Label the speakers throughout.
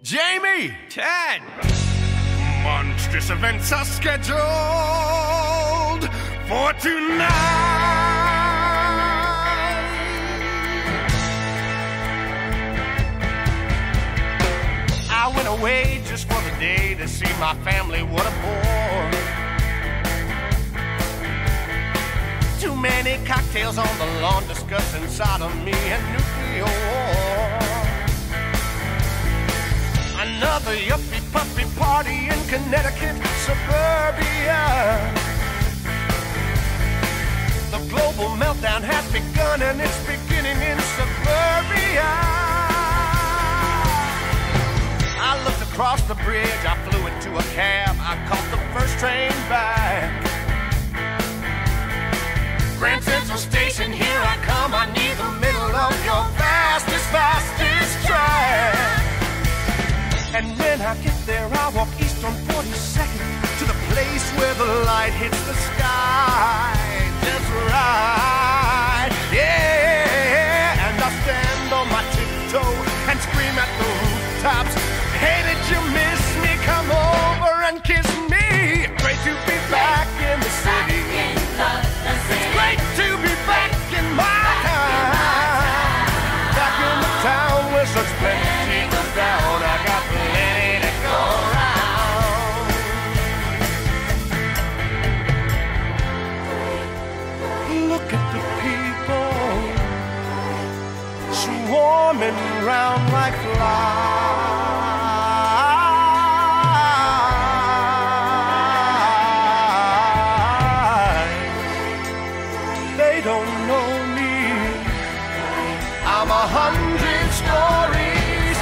Speaker 1: Jamie!
Speaker 2: Ted!
Speaker 1: Monstrous events are scheduled for tonight. I went away just for the day to see my family. What a bore. Too many cocktails on the lawn discussing sodomy and nuclear war. Another yuppie puppy party in Connecticut suburbia. The global meltdown has begun and it's beginning in suburbia. I looked across the bridge, I flew into a cab, I caught the first train back. Grand Central Station, here I come, I need the middle of your fastest track. And when I get there, I walk east on 42nd to the place where the light hits the sky. Just right, yeah. And I stand on my tiptoe and scream at the rooftops. Hey, did you miss me? Come over and kiss me. Great to be back in the city. It's great to be back in my town. Back in the town where such plenty goes down. I got plenty to go around. Look at the people swarming round like flies. They don't know me. I'm 100 stories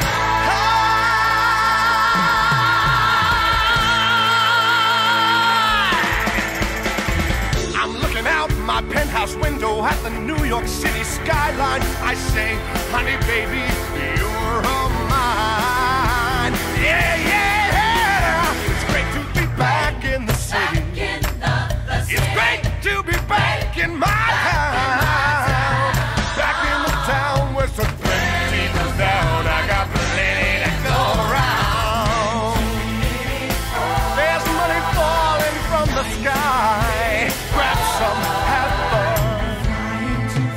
Speaker 1: high. I'm looking out my penthouse window at the New York City skyline. I say, honey, baby, you're all mine. Yeah, yeah. It's great to be back in the city. It's great to be back in my town. Back in the town where some plenty goes down. I got plenty to go around. There's money falling from the sky. Grab some, have fun.
Speaker 3: Flying too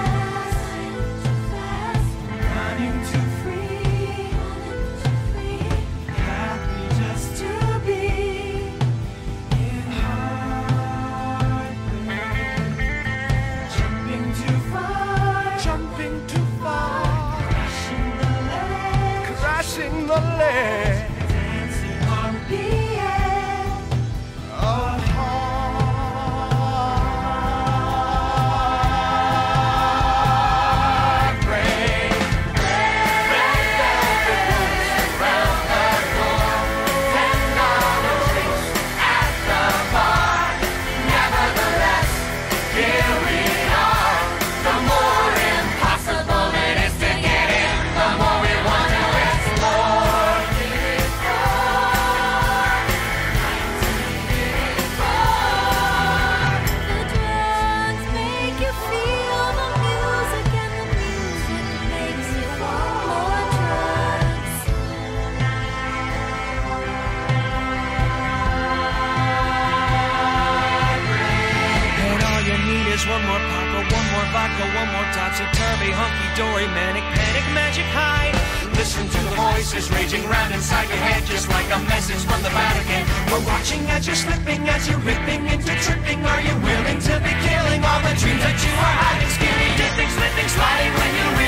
Speaker 3: fast, running too free, happy just to be in heartbreak. Jumping too far,
Speaker 1: Jumping too far,
Speaker 3: crashing the ledge,
Speaker 1: crashing the ledge
Speaker 3: dancing on the edge
Speaker 1: of heartbreak. Red velvet boots around the door, $10 drinks at the bar. Nevertheless, here we are. The more impossible it is to get in, the more we want to explore.
Speaker 4: The drugs make you feel the music, and the music makes you want more drugs.
Speaker 2: And all you need is one more Paco, one more vodka, one more topsy-turvy, hunky-dory, manic, panic, magic high. Listen to the voices raging round inside your head, just like a message from the Vatican. We're watching as you're slipping, as you're ripping into tripping. Are you willing to be killing all the dreams that you are hiding? Skinny dipping, slipping, sliding when you